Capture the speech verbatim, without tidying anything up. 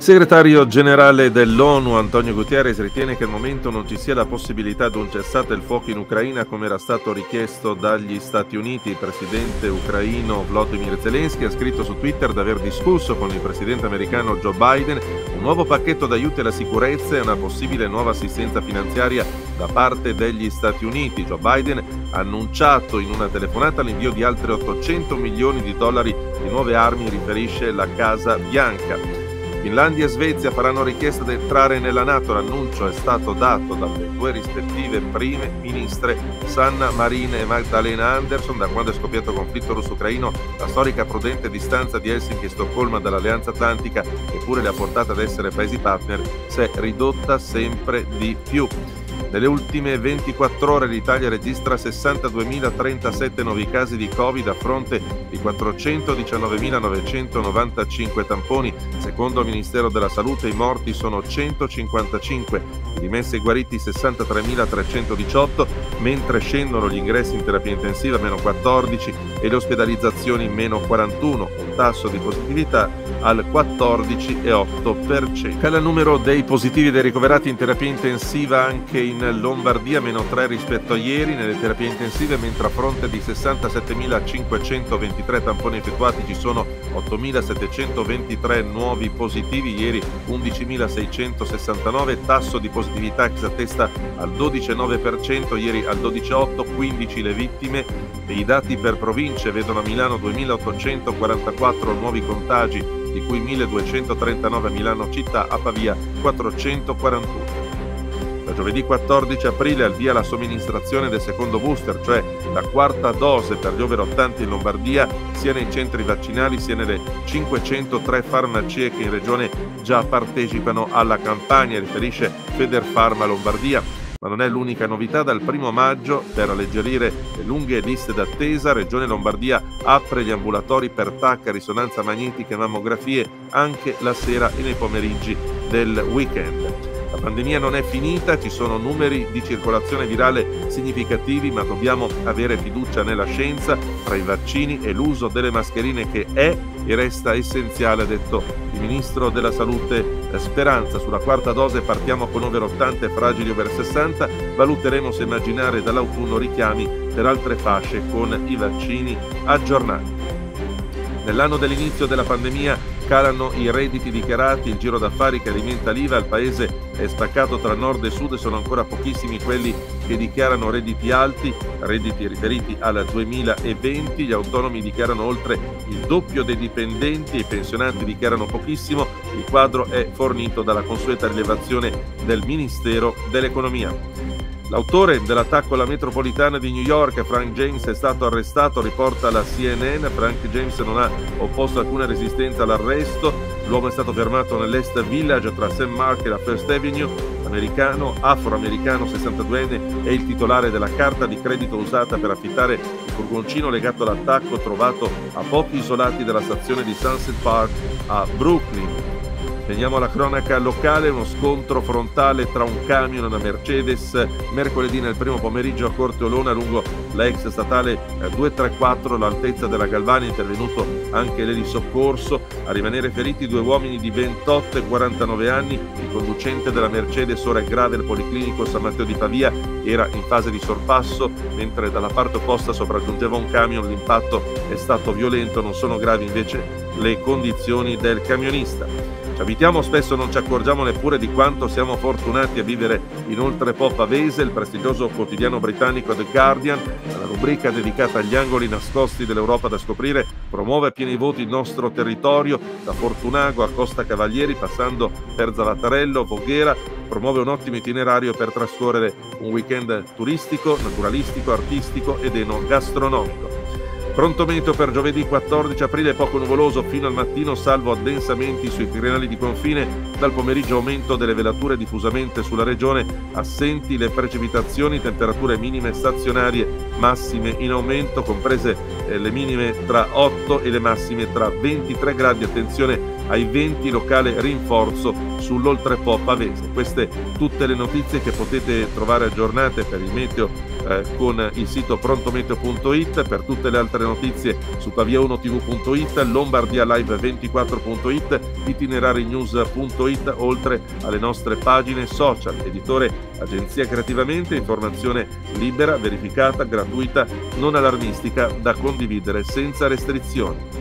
segretario generale dell'ONU Antonio Guterres ritiene che al momento non ci sia la possibilità di un cessate il fuoco in Ucraina come era stato richiesto dagli Stati Uniti. Il presidente ucraino Volodymyr Zelensky ha scritto su Twitter di aver discusso con il presidente americano Joe Biden un nuovo pacchetto d'aiuti alla sicurezza e una possibile nuova assistenza finanziaria da parte degli Stati Uniti. Joe Biden ha annunciato in una telefonata l'invio di altri ottocento milioni di dollari di nuove armi, riferisce la Casa Bianca. Finlandia e Svezia faranno richiesta di entrare nella NATO. L'annuncio è stato dato dalle due rispettive prime ministre Sanna Marin e Magdalena Andersson. Da quando è scoppiato il conflitto russo-ucraino, la storica prudente distanza di Helsinki e Stoccolma dall'Alleanza Atlantica, che pure le ha portate ad essere paesi partner, si è ridotta sempre di più. Nelle ultime ventiquattro ore l'Italia registra sessantaduemilatrentasette nuovi casi di Covid a fronte di quattrocentodiciannovemilanovecentovantacinque tamponi. Secondo il Ministero della Salute i morti sono centocinquantacinque, i dimessi e guariti sessantatremilatrecentodiciotto, mentre scendono gli ingressi in terapia intensiva meno quattordici e le ospedalizzazioni meno quarantuno, un tasso di positività al quattordici virgola otto per cento. Cala il numero dei positivi e dei ricoverati in terapia intensiva anche in Lombardia, meno tre rispetto a ieri nelle terapie intensive, mentre a fronte di sessantasettemilacinquecentoventitré tamponi effettuati ci sono ottomilasettecentoventitré nuovi positivi, ieri undicimilaseicentosessantanove, tasso di positività che si attesta al dodici virgola nove per cento, ieri al dodici virgola otto per cento, quindici le vittime. E i dati per province vedono a Milano duemilaottocentoquarantaquattro nuovi contagi, di cui milleduecentotrentanove a Milano città, a Pavia quattrocentoquarantuno. Da giovedì quattordici aprile al via la somministrazione del secondo booster, cioè la quarta dose per gli over ottanta in Lombardia, sia nei centri vaccinali sia nelle cinquecentotré farmacie che in regione già partecipano alla campagna, riferisce Federfarma Lombardia. Ma non è l'unica novità. Dal primo maggio, per alleggerire le lunghe liste d'attesa, Regione Lombardia apre gli ambulatori per T A C, risonanza magnetica e mammografie anche la sera e nei pomeriggi del weekend. La pandemia non è finita, ci sono numeri di circolazione virale significativi, ma dobbiamo avere fiducia nella scienza, tra i vaccini e l'uso delle mascherine, che è e resta essenziale, ha detto il Ministro della Salute Speranza. Sulla quarta dose partiamo con over ottanta e fragili over sessanta, valuteremo se immaginare dall'autunno richiami per altre fasce con i vaccini aggiornati. Nell'anno dell'inizio della pandemia calano i redditi dichiarati, il giro d'affari che alimenta l'I V A, il paese è spaccato tra nord e sud e sono ancora pochissimi quelli che dichiarano redditi alti, redditi riferiti al duemilaventi, gli autonomi dichiarano oltre il doppio dei dipendenti e i pensionati dichiarano pochissimo. Il quadro è fornito dalla consueta rilevazione del Ministero dell'Economia. L'autore dell'attacco alla metropolitana di New York, Frank James, è stato arrestato, riporta la C N N. Frank James non ha opposto alcuna resistenza all'arresto. L'uomo è stato fermato nell'Est Village tra Saint Mark e la First Avenue. L'americano, afroamericano, sessantaduenne, è il titolare della carta di credito usata per affittare il furgoncino legato all'attacco, trovato a pochi isolati dalla stazione di Sunset Park a Brooklyn. Veniamo alla cronaca locale. Uno scontro frontale tra un camion e una Mercedes mercoledì nel primo pomeriggio a Corteolona lungo la ex statale duecentotrentaquattro, all'altezza della Galvani. È intervenuto anche l'elisoccorso. A rimanere feriti due uomini di ventotto e quarantanove anni. Il conducente della Mercedes, ora è grave al Policlinico San Matteo di Pavia, era in fase di sorpasso mentre dalla parte opposta sopraggiungeva un camion. L'impatto è stato violento, non sono gravi invece le condizioni del camionista. Ci abitiamo, spesso non ci accorgiamo neppure di quanto siamo fortunati a vivere in oltrepo pavese. Il prestigioso quotidiano britannico The Guardian, la rubrica dedicata agli angoli nascosti dell'Europa da scoprire, promuove a pieni voti il nostro territorio, da Fortunago a Costa Cavalieri, passando per Zalatarello, Voghera. Promuove un ottimo itinerario per trascorrere un weekend turistico, naturalistico, artistico ed enogastronomico. Pronto meteo per giovedì quattordici aprile, poco nuvoloso fino al mattino, salvo addensamenti sui Quirinali di confine. Dal pomeriggio aumento delle velature diffusamente sulla regione, assenti le precipitazioni, temperature minime stazionarie, massime in aumento, comprese eh, le minime tra otto e le massime tra ventitré gradi. Attenzione ai venti, locale rinforzo sull'oltrepo pavese. Queste tutte le notizie che potete trovare aggiornate per il meteo eh, con il sito prontometeo punto it. Per tutte le altre notizie su pavia uno tv punto it, lombardia live ventiquattro punto it, itinerari news punto it, oltre alle nostre pagine social. Editore Agenzia Creativamente, informazione libera, verificata, gratuita, non allarmistica, da condividere senza restrizioni.